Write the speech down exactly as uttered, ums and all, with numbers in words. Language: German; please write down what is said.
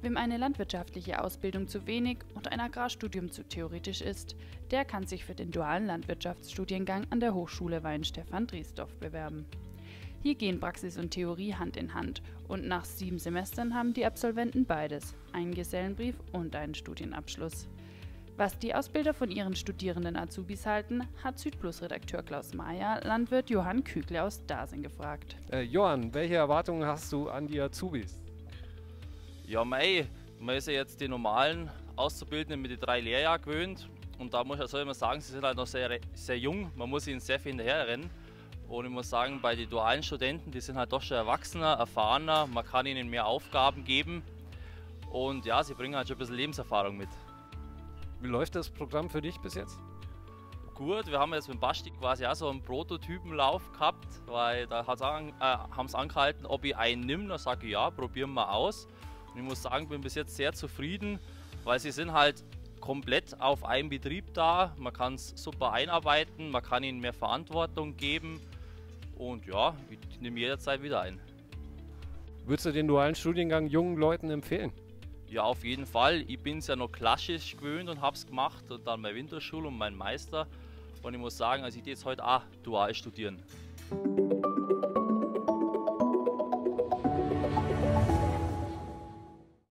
Wem eine landwirtschaftliche Ausbildung zu wenig und ein Agrarstudium zu theoretisch ist, der kann sich für den dualen Landwirtschaftsstudiengang an der Hochschule Weihenstephan-Driesdorf bewerben. Hier gehen Praxis und Theorie Hand in Hand und nach sieben Semestern haben die Absolventen beides, einen Gesellenbrief und einen Studienabschluss. Was die Ausbilder von ihren studierenden Azubis halten, hat Südplus-Redakteur Klaus Mayer Landwirt Johann Kügle aus Dasing gefragt. Äh, Johann, welche Erwartungen hast du an die Azubis? Ja, mei, man ist ja jetzt die normalen Auszubildenden mit den drei Lehrjahren gewöhnt und da muss ich also immer sagen, sie sind halt noch sehr, sehr jung, man muss ihnen sehr viel hinterherrennen. Und ich muss sagen, bei den dualen Studenten, die sind halt doch schon erwachsener, erfahrener, man kann ihnen mehr Aufgaben geben und ja, sie bringen halt schon ein bisschen Lebenserfahrung mit. Wie läuft das Programm für dich bis jetzt? Gut, wir haben jetzt mit Basti quasi auch so einen Prototypenlauf gehabt, weil da an, äh, haben sie angehalten, ob ich einen nehme, da sage ich ja, probieren wir aus. Und ich muss sagen, bin bis jetzt sehr zufrieden, weil sie sind halt komplett auf einen Betrieb da, man kann es super einarbeiten, man kann ihnen mehr Verantwortung geben und ja, ich nehme jederzeit wieder ein. Würdest du den dualen Studiengang jungen Leuten empfehlen? Ja, auf jeden Fall. Ich bin es ja noch klassisch gewöhnt und habe es gemacht und dann meine Winterschule und mein Meister. Und ich muss sagen, also ich gehe jetzt heute auch dual studieren.